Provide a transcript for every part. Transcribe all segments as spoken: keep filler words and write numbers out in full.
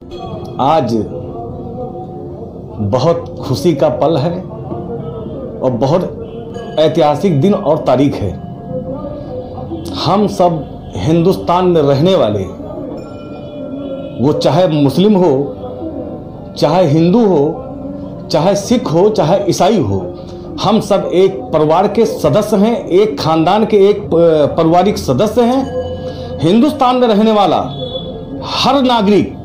आज बहुत खुशी का पल है और बहुत ऐतिहासिक दिन और तारीख है। हम सब हिंदुस्तान में रहने वाले, वो चाहे मुस्लिम हो, चाहे हिंदू हो, चाहे सिख हो, चाहे ईसाई हो, हम सब एक परिवार के सदस्य हैं, एक खानदान के एक पारिवारिक सदस्य हैं। हिंदुस्तान में रहने वाला हर नागरिक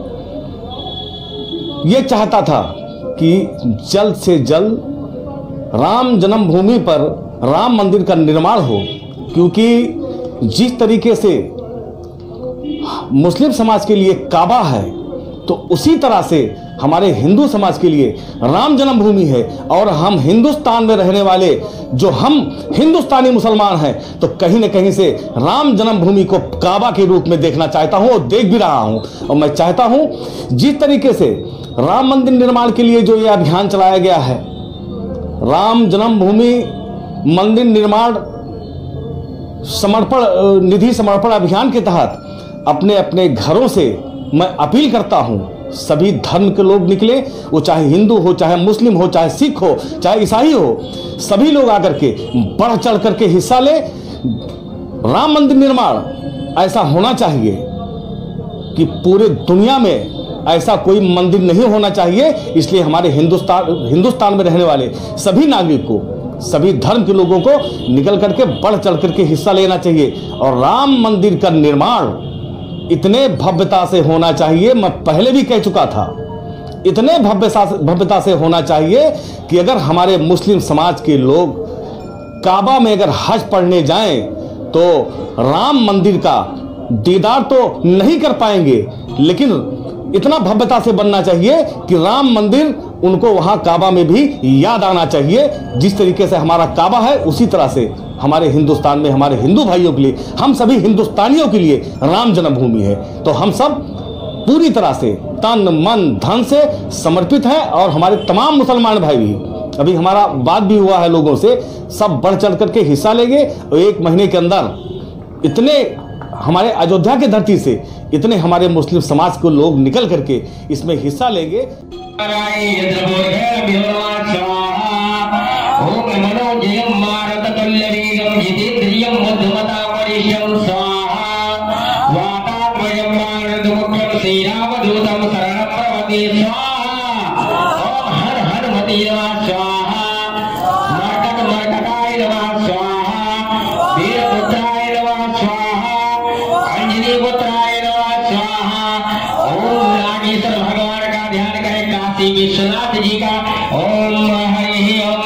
ये चाहता था कि जल्द से जल्द राम जन्मभूमि पर राम मंदिर का निर्माण हो, क्योंकि जिस तरीके से मुस्लिम समाज के लिए काबा है, तो उसी तरह से हमारे हिंदू समाज के लिए राम जन्मभूमि है। और हम हिंदुस्तान में रहने वाले जो हम हिंदुस्तानी मुसलमान हैं, तो कहीं न कहीं से राम जन्मभूमि को काबा के रूप में देखना चाहता हूं और देख भी रहा हूं। और मैं चाहता हूं जिस तरीके से राम मंदिर निर्माण के लिए जो ये अभियान चलाया गया है, राम जन्मभूमि मंदिर निर्माण समर्पण निधि समर्पण अभियान के तहत अपने अपने घरों से मैं अपील करता हूं, सभी धर्म के लोग निकले, वो चाहे हिंदू हो, चाहे मुस्लिम हो, चाहे सिख हो, चाहे ईसाई हो, सभी लोग आकर के बढ़ चढ़ करके हिस्सा ले। राम मंदिर निर्माण ऐसा होना चाहिए कि पूरे दुनिया में ऐसा कोई मंदिर नहीं होना चाहिए। इसलिए हमारे हिंदुस्तान हिंदुस्तान में रहने वाले सभी नागरिक को, सभी धर्म के लोगों को निकल करके बढ़ चढ़ करके हिस्सा लेना चाहिए। और राम मंदिर का निर्माण इतने भव्यता से होना चाहिए, मैं पहले भी कह चुका था, इतने भव्यता भव्यता से होना चाहिए कि अगर हमारे मुस्लिम समाज के लोग काबा में अगर हज पढ़ने जाएं तो राम मंदिर का दीदार तो नहीं कर पाएंगे, लेकिन इतना भव्यता से बनना चाहिए कि राम मंदिर उनको वहां काबा में भी याद आना चाहिए। जिस तरीके से हमारा काबा है, उसी तरह से हमारे हिंदुस्तान में हमारे हिंदू भाइयों के लिए, हम सभी हिंदुस्तानियों के लिए राम जन्मभूमि है। तो हम सब पूरी तरह से तन मन धन से समर्पित हैं। और हमारे तमाम मुसलमान भाई भी, अभी हमारा बात भी हुआ है लोगों से, सब बढ़ चढ़ करके हिस्सा लेंगे। और एक महीने के अंदर इतने हमारे अयोध्या की धरती से इतने हमारे मुस्लिम समाज को लोग निकल करके इसमें हिस्सा लेंगे। भगवान का ध्यान करें, काशी विश्वनाथ जी का ओम हरि ओम।